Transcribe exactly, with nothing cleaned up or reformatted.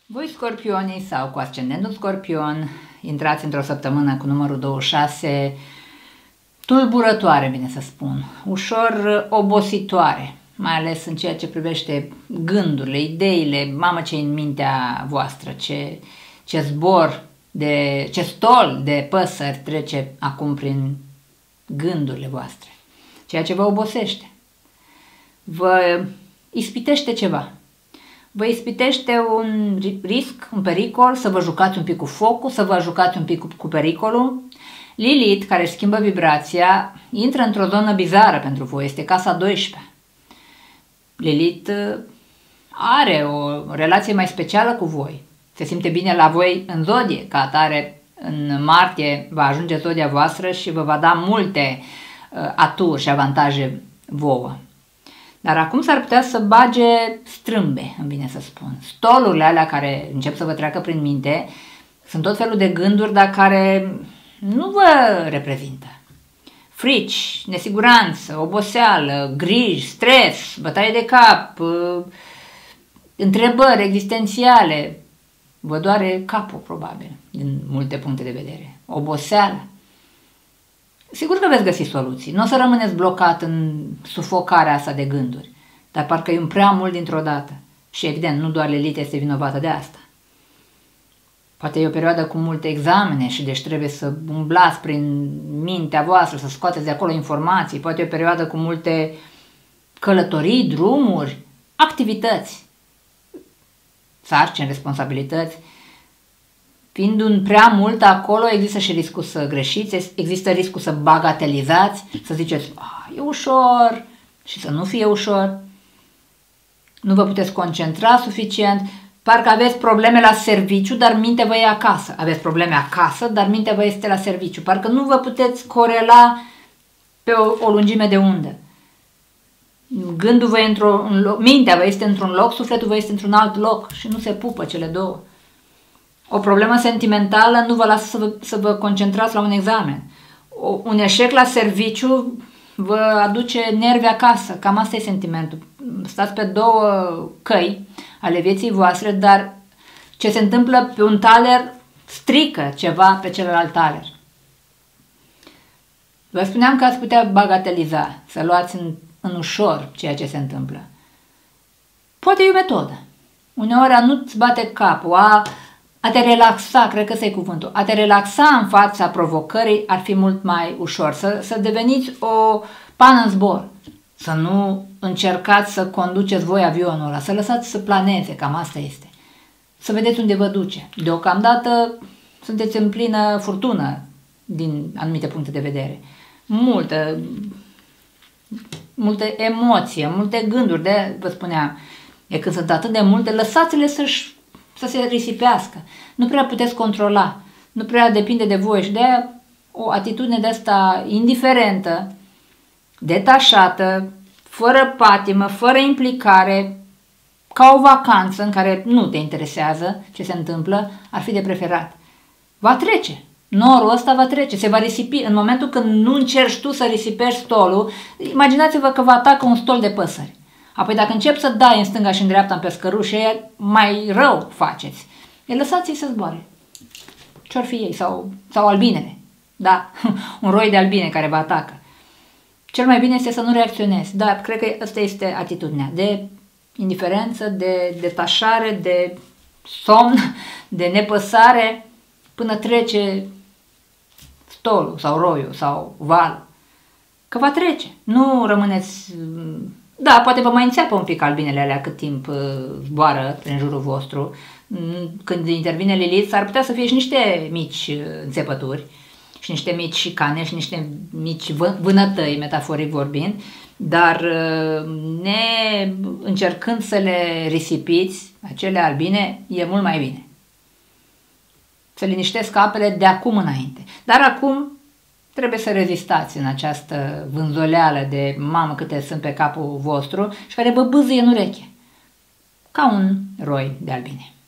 Voi scorpionii sau cu ascendentul scorpion, intrați într-o săptămână cu numărul douăzeci și șase, tulburătoare, bine să spun, ușor obositoare, mai ales în ceea ce privește gândurile, ideile, mamă ce în mintea voastră, ce, ce zbor, de, ce stol de păsări trece acum prin gândurile voastre, ceea ce vă obosește, vă ispitește ceva. Vă ispitește un risc, un pericol, să vă jucați un pic cu focul, să vă jucați un pic cu, cu pericolul. Lilith, care își schimbă vibrația, intră într-o zonă bizară pentru voi, este casa a douăsprezecea. Lilith are o relație mai specială cu voi, se simte bine la voi în zodie, ca atare în martie va ajunge zodia voastră și vă va da multe uh, aturi și avantaje vouă. Dar acum s-ar putea să bage strâmbe, îmi vine să spun. Stolurile alea care încep să vă treacă prin minte sunt tot felul de gânduri, dar care nu vă reprezintă. Frici, nesiguranță, oboseală, griji, stres, bătaie de cap, întrebări existențiale. Vă doare capul, probabil, din multe puncte de vedere. Oboseală. Sigur că veți găsi soluții. Nu o să rămâneți blocat în sufocarea asta de gânduri, dar parcă e un prea mult dintr-o dată. Și evident, nu doar Lilith este vinovată de asta. Poate e o perioadă cu multe examene și deci trebuie să umblați prin mintea voastră, să scoateți de acolo informații. Poate e o perioadă cu multe călătorii, drumuri, activități, sarcini, responsabilități. Fiind un prea mult acolo, există și riscul să greșiți, există riscul să bagatelizați, să ziceți, ah, e ușor și să nu fie ușor. Nu vă puteți concentra suficient, parcă aveți probleme la serviciu, dar mintea vă e acasă. Aveți probleme acasă, dar mintea vă este la serviciu. Parcă nu vă puteți corela pe o, o lungime de undă. Gândul vă e într-un loc, mintea vă este într-un loc, sufletul vă este într-un alt loc și nu se pupă cele două. O problemă sentimentală nu vă lasă să vă, să vă concentrați la un examen. O, un eșec la serviciu vă aduce nervi acasă. Cam asta e sentimentul. Stați pe două căi ale vieții voastre, dar ce se întâmplă pe un taler strică ceva pe celălalt taler. Vă spuneam că ați putea bagateliza, să luați în, în ușor ceea ce se întâmplă. Poate e o metodă. Uneori a nu-ți bate capul, a... A te relaxa, cred că ăsta e cuvântul, a te relaxa în fața provocării ar fi mult mai ușor. Să, să deveniți o pană în zbor. Să nu încercați să conduceți voi avionul ăla, să lăsați să planeze, cam asta este. Să vedeți unde vă duce. Deocamdată sunteți în plină furtună din anumite puncte de vedere. Multă, multe emoții, multe gânduri, de vă spuneam, e când sunt atât de multe, lăsați-le să-și să se risipească. Nu prea puteți controla, nu prea depinde de voi și de aia o atitudine de asta indiferentă, detașată, fără patimă, fără implicare, ca o vacanță în care nu te interesează ce se întâmplă, ar fi de preferat. Va trece. Norul ăsta va trece, se va risipi. În momentul când nu încerci tu să risipești stolul, imaginați-vă că vă atacă un stol de păsări. Apoi dacă încep să dai în stânga și în dreapta în pescărușe, mai rău faceți. E lăsați-i să zboare. Ce-or fi ei? Sau, sau albinele. Da, un roi de albine care vă atacă. Cel mai bine este să nu reacționezi. Dar cred că asta este atitudinea de indiferență, de detașare, de somn, de nepăsare, până trece stolul sau roiul sau valul. Că va trece. Nu rămâneți... Da, poate vă mai înțeapă un pic albinele alea cât timp uh, zboară prin jurul vostru. Când intervine Lilith, s-ar putea să fie și niște mici uh, înțepături, și niște mici șicane, și niște mici vânătăi, metaforic vorbind, dar uh, ne încercând să le risipiți, acele albine, e mult mai bine. Să liniștesc apele de acum înainte. Dar acum trebuie să rezistați în această vânzoleală de mamă câte sunt pe capul vostru și care vă bâzâie în ureche, ca un roi de albine.